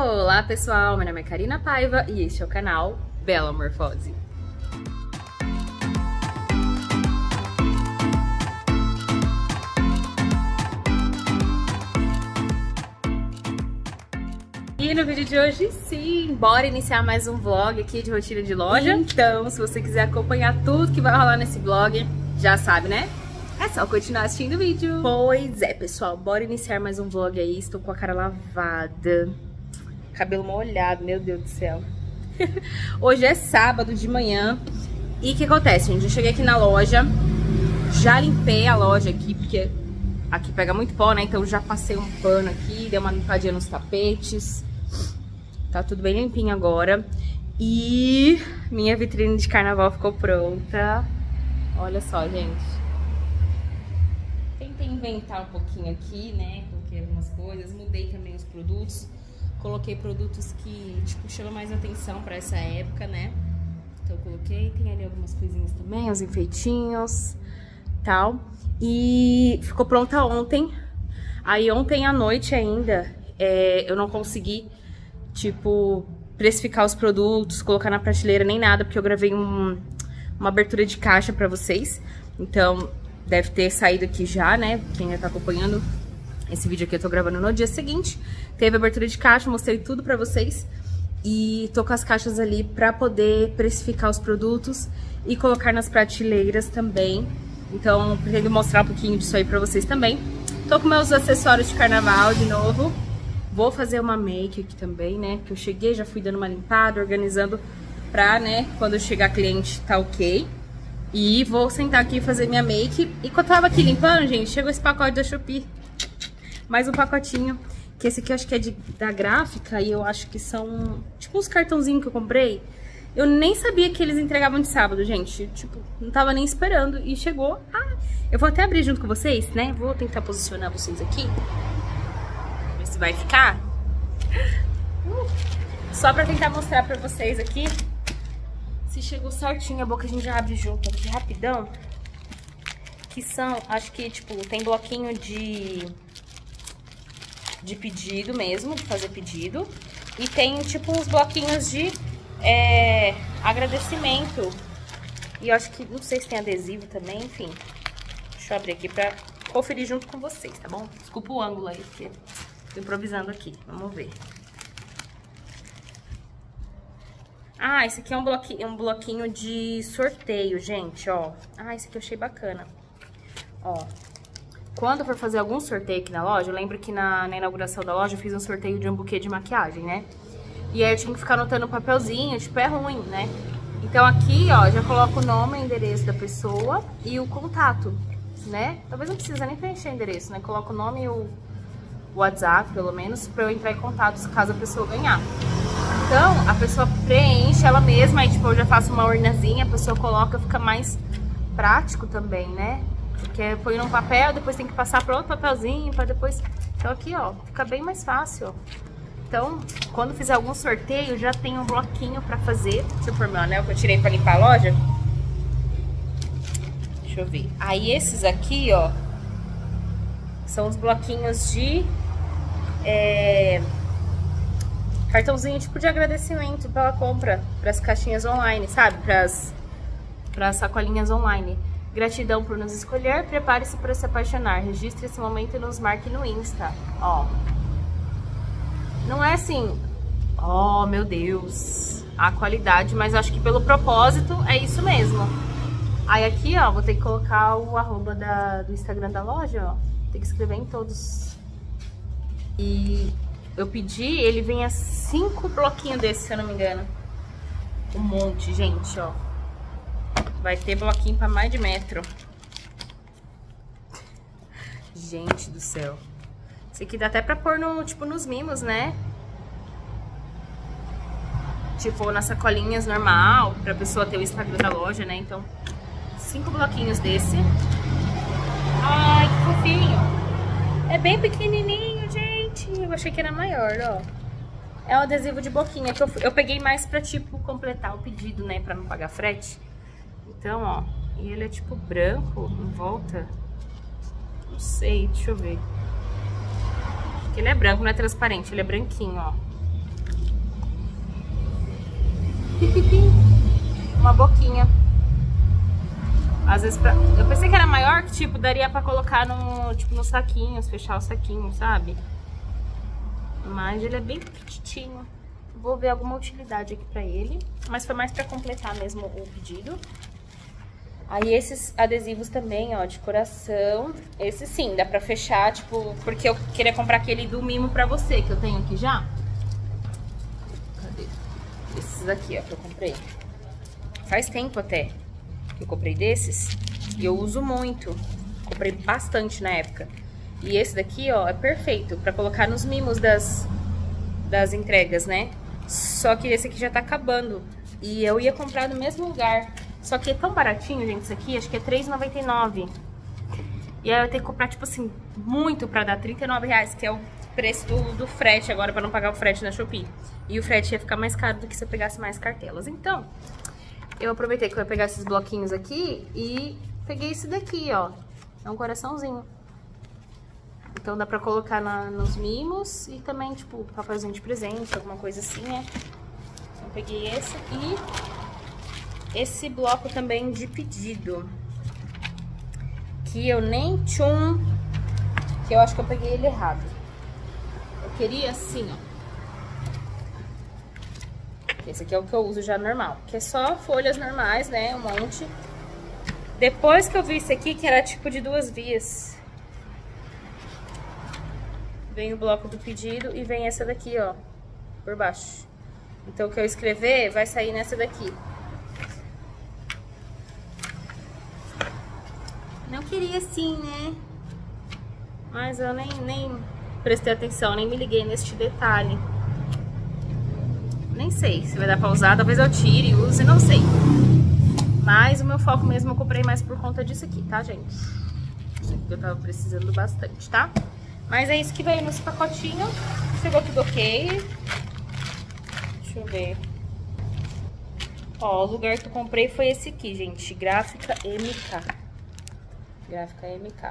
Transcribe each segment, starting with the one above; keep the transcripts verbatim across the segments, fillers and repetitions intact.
Olá pessoal, meu nome é Karina Paiva e este é o canal Bela Morfose. E no vídeo de hoje, sim, bora iniciar mais um vlog aqui de rotina de loja. Então, se você quiser acompanhar tudo que vai rolar nesse vlog, já sabe, né? É só continuar assistindo o vídeo. Pois é, pessoal, bora iniciar mais um vlog aí. Estou com a cara lavada, cabelo molhado, meu Deus do céu. Hoje é sábado de manhã. E o que acontece, gente? Eu cheguei aqui na loja, já limpei a loja aqui, porque aqui pega muito pó, né? Então já passei um pano aqui, dei uma limpadinha nos tapetes. Tá tudo bem limpinho agora. E minha vitrine de carnaval ficou pronta. Olha só, gente. Tentei inventar um pouquinho aqui, né? Coloquei algumas coisas, mudei também os produtos. Coloquei produtos que, tipo, chamam mais atenção pra essa época, né? Então eu coloquei, tem ali algumas coisinhas também, os enfeitinhos, tal. E ficou pronta ontem. Aí ontem à noite ainda, é, eu não consegui, tipo, precificar os produtos, colocar na prateleira nem nada, porque eu gravei um, uma abertura de caixa pra vocês. Então, deve ter saído aqui já, né? Quem já tá acompanhando esse vídeo aqui, eu tô gravando no dia seguinte. Teve abertura de caixa, mostrei tudo pra vocês. E tô com as caixas ali pra poder precificar os produtos e colocar nas prateleiras também. Então, pretendo mostrar um pouquinho disso aí pra vocês também. Tô com meus acessórios de carnaval de novo. Vou fazer uma make aqui também, né? Que eu cheguei, já fui dando uma limpada, organizando pra, né, quando chegar cliente tá ok. E vou sentar aqui e fazer minha make. E quando eu tava aqui limpando, gente, chegou esse pacote da Shopee. Mais um pacotinho. Que esse aqui eu acho que é de, da gráfica. E eu acho que são tipo uns cartãozinhos que eu comprei. Eu nem sabia que eles entregavam de sábado, gente. Tipo, não tava nem esperando. E chegou. Ah, eu vou até abrir junto com vocês, né? Vou tentar posicionar vocês aqui. Ver se vai ficar. Uh, só pra tentar mostrar pra vocês aqui. Se chegou certinho, a boca a gente já abre junto aqui rapidão. Que são, acho que, tipo, tem bloquinho de... de pedido mesmo, de fazer pedido. E tem, tipo, uns bloquinhos de é, agradecimento. E eu acho que, não sei se tem adesivo também, enfim. Deixa eu abrir aqui pra conferir junto com vocês, tá bom? Desculpa o ângulo aí, porque tô improvisando aqui. Vamos ver. Ah, esse aqui é um bloquinho, um bloquinho de sorteio, gente, ó. Ah, esse aqui eu achei bacana. Ó. Quando eu for fazer algum sorteio aqui na loja, eu lembro que na, na inauguração da loja eu fiz um sorteio de um buquê de maquiagem, né? E aí eu tinha que ficar anotando um papelzinho, tipo, é ruim, né? Então aqui, ó, já coloco o nome, o endereço da pessoa e o contato, né? Talvez não precisa nem preencher o endereço, né? Coloco o nome e o WhatsApp, pelo menos, pra eu entrar em contato caso a pessoa ganhar. Então, a pessoa preenche ela mesma, aí tipo, eu já faço uma urnazinha, a pessoa coloca, fica mais prático também, né? Porque põe num papel, depois tem que passar para outro papelzinho, para depois... Então aqui, ó, fica bem mais fácil, ó. Então, quando fizer algum sorteio, já tem um bloquinho pra fazer. Deixa eu pôr meu anel que eu tirei pra limpar a loja. Deixa eu ver. Aí esses aqui, ó, são os bloquinhos de... É... cartãozinho tipo de agradecimento pela compra, pras caixinhas online, sabe? Pras, pras sacolinhas online. Gratidão por nos escolher, prepare-se para se apaixonar, registre esse momento e nos marque no Insta, ó. Não é assim, ó, meu Deus, a qualidade, mas acho que pelo propósito é isso mesmo. Aí aqui, ó, vou ter que colocar o arroba da, do Instagram da loja, ó. Tem que escrever em todos. E eu pedi, ele vem a cinco bloquinhos desses, se eu não me engano. Um monte, gente, ó. Vai ter bloquinho pra mais de metro. Gente do céu. Esse aqui dá até pra pôr no, tipo, nos mimos, né? Tipo, nas sacolinhas normal, pra pessoa ter o Instagram da loja, né? Então, cinco bloquinhos desse. Ai, que fofinho. É bem pequenininho, gente. Eu achei que era maior, ó. É um adesivo de boquinha que eu, eu peguei mais pra, tipo, completar o pedido, né? Pra não pagar frete. Então, ó, e ele é tipo branco em volta. Não sei, deixa eu ver. Ele é branco, não é transparente, ele é branquinho, ó. uma boquinha. Às vezes pra... eu pensei que era maior, que tipo, daria pra colocar no, tipo, nos saquinhos, fechar o saquinho, sabe? Mas ele é bem petitinho. Vou ver alguma utilidade aqui pra ele. Mas foi mais pra completar mesmo o pedido. Aí esses adesivos também, ó, de coração. Esse sim, dá pra fechar, tipo, porque eu queria comprar aquele do mimo pra você, que eu tenho aqui já. Cadê? Esses aqui, ó, que eu comprei. Faz tempo até que eu comprei desses. E eu uso muito. Comprei bastante na época. E esse daqui, ó, é perfeito pra colocar nos mimos das, das entregas, né? Só que esse aqui já tá acabando. E eu ia comprar no mesmo lugar. Só que é tão baratinho, gente, isso aqui, acho que é três reais e noventa e nove centavos. E aí eu tenho que comprar, tipo assim, muito pra dar trinta e nove reais, que é o preço do, do frete agora, pra não pagar o frete na Shopee. E o frete ia ficar mais caro do que se eu pegasse mais cartelas. Então, eu aproveitei que eu ia pegar esses bloquinhos aqui e peguei esse daqui, ó. É um coraçãozinho. Então dá pra colocar na, nos mimos e também, tipo, papelzinho de presente, alguma coisa assim, né? Então peguei esse e... esse bloco também de pedido, que eu nem tchum, que eu acho que eu peguei ele errado. Eu queria assim, ó. Esse aqui é o que eu uso já normal, que é só folhas normais, né, um monte. Depois que eu vi esse aqui, que era tipo de duas vias, vem o bloco do pedido e vem essa daqui, ó, por baixo. Então o que eu escrever vai sair nessa daqui. Não queria assim, né? Mas eu nem, nem prestei atenção, nem me liguei neste detalhe. Nem sei se vai dar pra usar, talvez eu tire e use, não sei. Mas o meu foco mesmo eu comprei mais por conta disso aqui, tá, gente? Isso aqui eu tava precisando bastante, tá? Mas é isso que veio nesse pacotinho. Chegou tudo ok. Deixa eu ver. Ó, o lugar que eu comprei foi esse aqui, gente. Gráfica M K. Gráfica M K.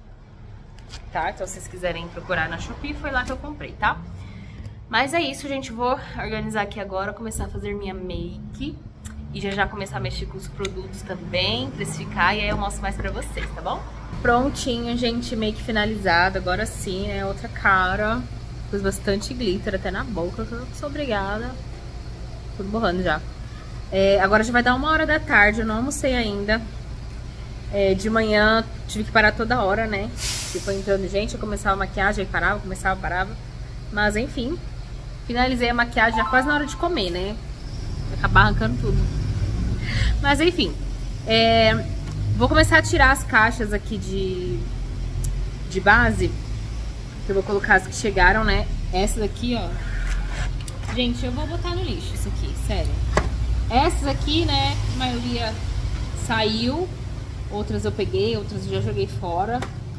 Tá? Então, se vocês quiserem procurar na Shopee, foi lá que eu comprei, tá? Mas é isso, gente. Vou organizar aqui agora, começar a fazer minha make. E já já começar a mexer com os produtos também, precificar. E aí eu mostro mais pra vocês, tá bom? Prontinho, gente. Make finalizado. Agora sim, né? Outra cara. Pus bastante glitter até na boca, que eu sou obrigada. Tudo borrando já. É, agora já vai dar uma hora da tarde. Eu não almocei ainda. É, de manhã tive que parar toda hora, né? Tipo, entrando gente, eu começava a maquiagem, aí parava, começava, parava. Mas enfim, finalizei a maquiagem já quase na hora de comer, né? Vou acabar arrancando tudo. Mas enfim, é, vou começar a tirar as caixas aqui de, de base. Que eu vou colocar as que chegaram, né? Essa daqui, ó. Gente, eu vou botar no lixo isso aqui, sério. Essas aqui, né, a maioria saiu. Outras eu peguei, outras eu já joguei fora.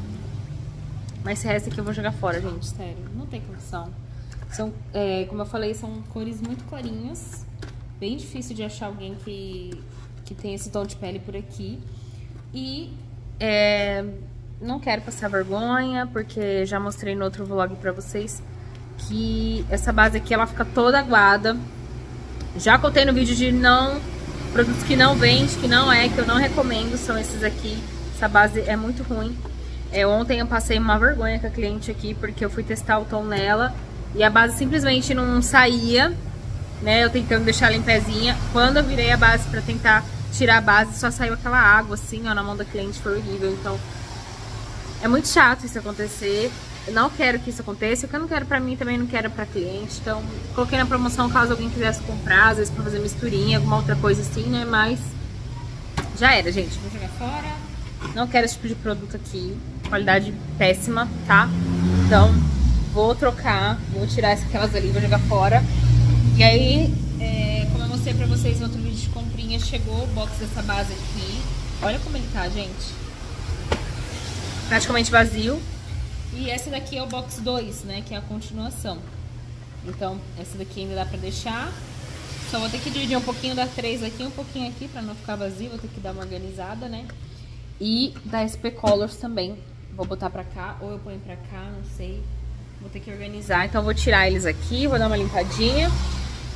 Mas esse resto aqui eu vou jogar fora, gente, sério. Não tem condição. São, é, como eu falei, são cores muito clarinhas. Bem difícil de achar alguém que, que tem esse tom de pele por aqui. E é, não quero passar vergonha, porque já mostrei no outro vlog pra vocês que essa base aqui, ela fica toda aguada. Já contei no vídeo de não... produtos que não vende, que não é, que eu não recomendo, são esses aqui. Essa base é muito ruim. É, ontem eu passei uma vergonha com a cliente aqui, porque eu fui testar o tom nela e a base simplesmente não saía, né? Eu tentando deixar ela em pezinha. Quando eu virei a base pra tentar tirar a base, só saiu aquela água assim, ó, na mão da cliente, foi horrível. Então, é muito chato isso acontecer. Eu não quero que isso aconteça. O que eu não quero pra mim, também não quero pra cliente. Então, coloquei na promoção caso alguém quisesse comprar, às vezes pra fazer misturinha, alguma outra coisa assim, né? Mas já era, gente. Vou jogar fora. Não quero esse tipo de produto aqui. Qualidade péssima, tá? Então, vou trocar. Vou tirar aquelas ali, vou jogar fora. E aí, é, como eu mostrei pra vocês no outro vídeo de comprinha, chegou o box dessa base aqui. Olha como ele tá, gente. Praticamente vazio. E essa daqui é o box dois, né, que é a continuação. Então, essa daqui ainda dá pra deixar. Só vou ter que dividir um pouquinho da três aqui, um pouquinho aqui, pra não ficar vazio. Vou ter que dar uma organizada, né. E da S P Colors também. Vou botar pra cá, ou eu ponho pra cá, não sei. Vou ter que organizar. Então, vou tirar eles aqui, vou dar uma limpadinha.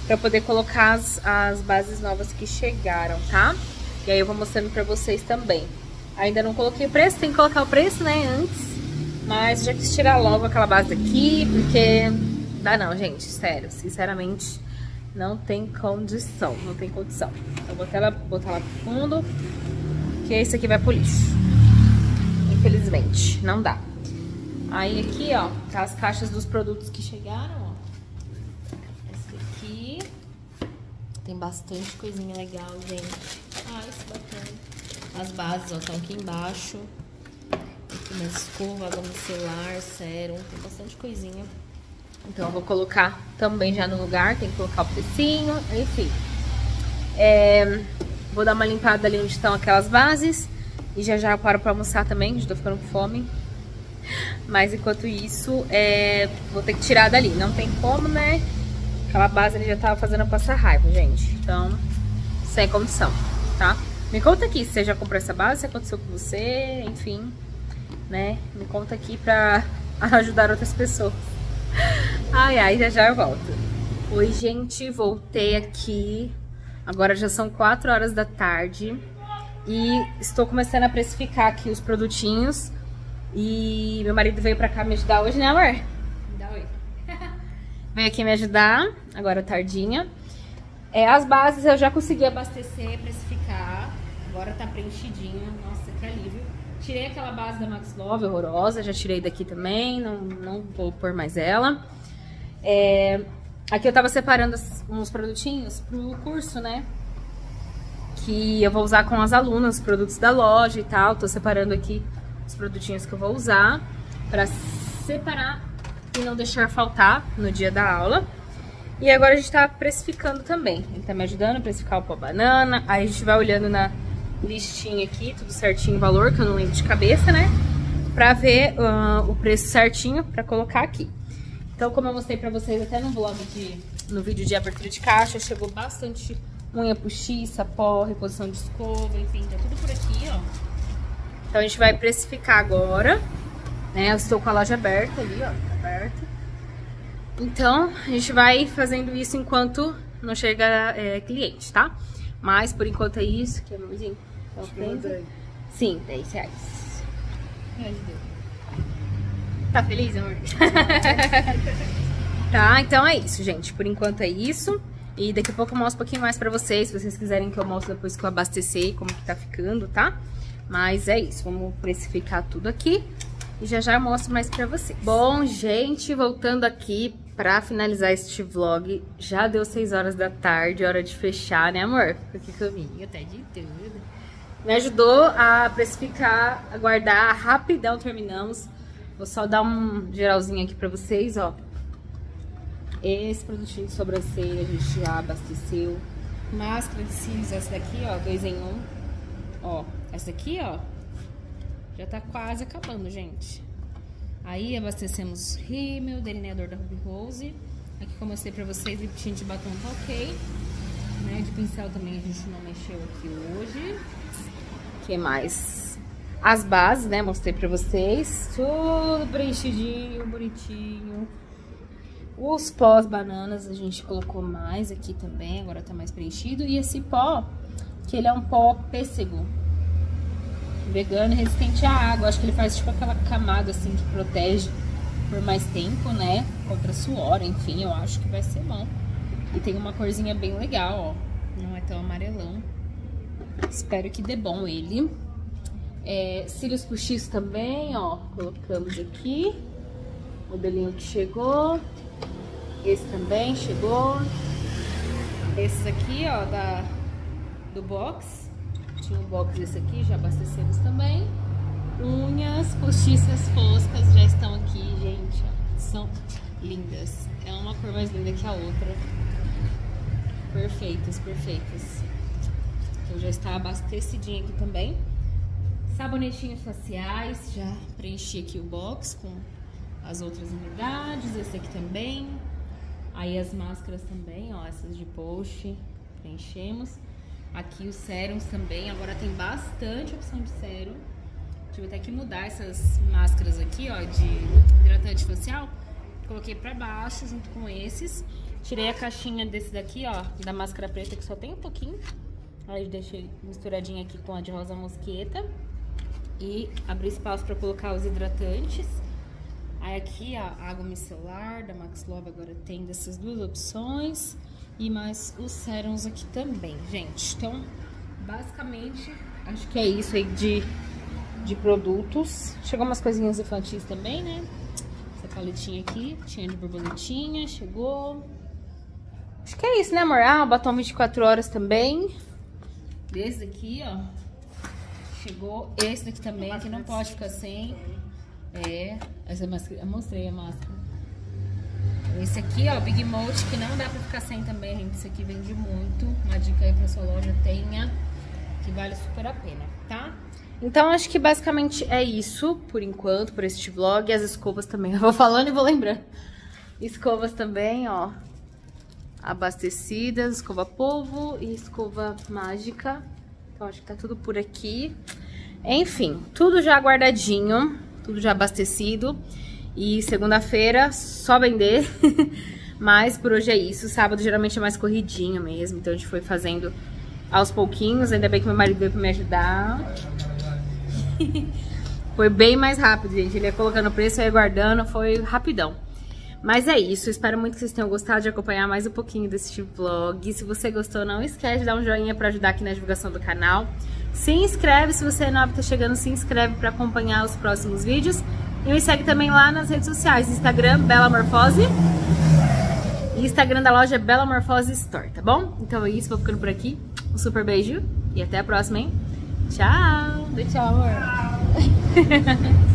pra poder colocar as, as bases novas que chegaram, tá? E aí eu vou mostrando pra vocês também. Ainda não coloquei o preço, tem que colocar o preço, né, antes. Mas já quis tirar logo aquela base daqui, porque dá não, gente, sério, sinceramente, não tem condição, não tem condição. Então vou até lá, botar lá pro fundo, que esse aqui vai pro lixo. Infelizmente, não dá. Aí aqui, ó, tá as caixas dos produtos que chegaram, ó. Esse aqui tem bastante coisinha legal, gente. Ah, esse bacana. As bases, ó, estão aqui embaixo. Aqui minha escova, água micelar, sérum, tem bastante coisinha. Então eu vou colocar também já no lugar, tem que colocar o precinho, enfim. É, vou dar uma limpada ali onde estão aquelas bases. E já já eu paro pra almoçar também, já tô ficando com fome. Mas enquanto isso, é, vou ter que tirar dali. Não tem como, né? Aquela base ali já tava fazendo eu passar raiva, gente. Então, sem condição, tá? Me conta aqui se você já comprou essa base, se aconteceu com você, enfim, né? Me conta aqui pra ajudar outras pessoas. Ai, ai, já já eu volto. Oi, gente, voltei aqui. Agora já são quatro horas da tarde. E estou começando a precificar aqui os produtinhos. E meu marido veio pra cá me ajudar hoje, né, amor? Dá oi. Veio aqui me ajudar, agora tardinha. É, as bases eu já consegui abastecer, precificar. Agora tá preenchidinha. Nossa, que alívio. Tirei aquela base da Max Love, horrorosa. Já tirei daqui também, não, não vou pôr mais ela. É, aqui eu tava separando uns produtinhos pro curso, né? Que eu vou usar com as alunas, os produtos da loja e tal. Tô separando aqui os produtinhos que eu vou usar pra separar e não deixar faltar no dia da aula. E agora a gente tá precificando também. Ele tá me ajudando a precificar o pó banana. Aí a gente vai olhando na listinha aqui, tudo certinho o valor, que eu não lembro de cabeça, né? Pra ver uh, o preço certinho pra colocar aqui. Então, como eu mostrei pra vocês até no vlog de... no vídeo de abertura de caixa, chegou bastante unha postiça, pó, reposição de escova, enfim, tá tudo por aqui, ó. Então a gente vai precificar agora, né? Eu estou com a loja aberta ali, ó, aberta. Então a gente vai fazendo isso enquanto não chega é, cliente, tá? Mas por enquanto é isso, que amorzinho. Então, sim, dez reais. Tá feliz, amor? Tá, então é isso, gente. Por enquanto é isso. E daqui a pouco eu mostro um pouquinho mais pra vocês, se vocês quiserem que eu mostre depois que eu abastecer como que tá ficando, tá? Mas é isso, vamos precificar tudo aqui e já já eu mostro mais pra vocês. Bom, gente, voltando aqui pra finalizar este vlog, já deu seis horas da tarde, hora de fechar, né, amor? Porque comigo tá de tudo. Me ajudou a precificar, a guardar, rapidão terminamos. Vou só dar um geralzinho aqui pra vocês, ó. Esse produtinho de sobrancelha a gente já abasteceu. Máscara de cílios, essa daqui, ó, dois em um. Ó, essa aqui, ó, já tá quase acabando, gente. Aí abastecemos rímel, delineador da Ruby Rose. Aqui, como eu mostrei pra vocês, lip tint de batom tá ok. Né, de pincel também a gente não mexeu aqui hoje. O que mais? As bases, né, mostrei pra vocês. Tudo preenchidinho, bonitinho. Os pós bananas a gente colocou mais aqui também, agora tá mais preenchido. E esse pó, que ele é um pó pêssego, vegano, resistente à água. Acho que ele faz tipo aquela camada assim que protege por mais tempo, né? Contra suor, enfim, eu acho que vai ser bom. E tem uma corzinha bem legal, ó. Não é tão amarelão. Espero que dê bom ele. É, cílios postiços também, ó. Colocamos aqui. Modelinho que chegou. Esse também chegou. Esses aqui, ó, da, do box. Tinha um box desse aqui, já abastecemos também. Unhas postiças foscas já estão aqui, gente, ó. São lindas. É uma cor mais linda que a outra. Perfeitas, perfeitas. Então já está abastecidinho aqui também. Sabonetinhos faciais, já preenchi aqui o box com as outras unidades. Esse aqui também. Aí as máscaras também, ó, essas de post, preenchemos. Aqui os sérums também, agora tem bastante opção de sérum. Tive até que mudar essas máscaras aqui, ó, de hidratante facial. Coloquei pra baixo junto com esses. Tirei a caixinha desse daqui, ó, da máscara preta, que só tem um pouquinho. Aí deixei misturadinha aqui com a de rosa mosqueta. E abri espaço pra colocar os hidratantes. Aí aqui, ó, água micelar da Max Love agora tem dessas duas opções. E mais os sérums aqui também, gente. Então, basicamente, acho que é isso aí de, de produtos. Chegou umas coisinhas infantis também, né? Essa paletinha aqui, tinha de borboletinha, chegou. Acho que é isso, né, amor? Ah, o batom vinte e quatro horas também. Desse aqui, ó. Chegou esse daqui também, que não pode ficar sem. É, essa máscara, eu mostrei a máscara. Esse aqui, ó, Big Mouth, que não dá pra ficar sem também, gente. Esse aqui vende muito. Uma dica aí pra sua loja, tenha, que vale super a pena, tá? Então, acho que basicamente é isso, por enquanto, por este vlog. E as escovas também, eu vou falando e vou lembrando. Escovas também, ó, abastecidas, escova polvo e escova mágica. Então, acho que tá tudo por aqui. Enfim, tudo já guardadinho, tudo já abastecido. E segunda-feira, só vender. Mas por hoje é isso. Sábado geralmente é mais corridinho mesmo. Então a gente foi fazendo aos pouquinhos. Ainda bem que meu marido veio pra me ajudar. Foi bem mais rápido, gente. Ele ia colocando o preço, eu ia guardando. Foi rapidão. Mas é isso. Espero muito que vocês tenham gostado de acompanhar mais um pouquinho desse vlog. Se você gostou, não esquece de dar um joinha pra ajudar aqui na divulgação do canal. Se inscreve. Se você é novo e tá chegando, se inscreve pra acompanhar os próximos vídeos. E me segue também lá nas redes sociais, Instagram, Bela Morfose. E Instagram da loja é Bela Morfose Store, tá bom? Então é isso, vou ficando por aqui. Um super beijo e até a próxima, hein? Tchau! Dê tchau, amor!